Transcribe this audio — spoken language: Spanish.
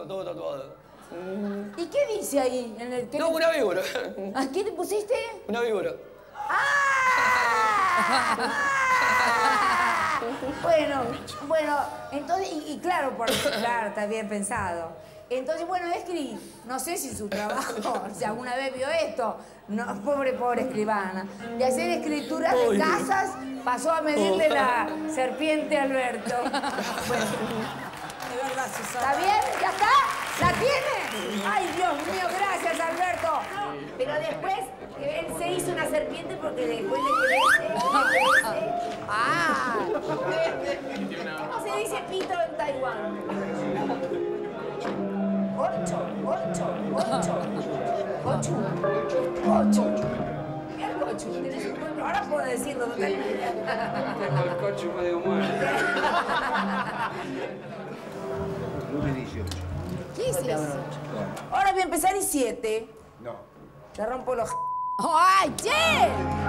todo tatuado. ¿Y qué dice ahí? En el, No, una víbora. ¿A qué te pusiste? Una víbora. Bueno, entonces, y claro, claro, está bien pensado. Entonces, bueno, Escri, no sé si su trabajo, si alguna vez vio esto, no, pobre escribana, de hacer escrituras de casas, pasó a medirle la serpiente a Alberto. Bueno, De verdad, Susana. ¿está bien? ¿Ya está? ¿La tiene? Ay, Dios mío, gracias, Alberto. Pero después, él se hizo una serpiente porque después le crece. Ah. ¿Cómo se dice pito en Taiwán? Ocho. ¿Qué es cocho? ¿Tenés un cocho? Ahora puedo decirlo. Tengo el coche medio muerto. Lunes 18. ¿Qué es eso? Ahora voy a empezar y 7. No. Te rompo los... ¡Ay, che!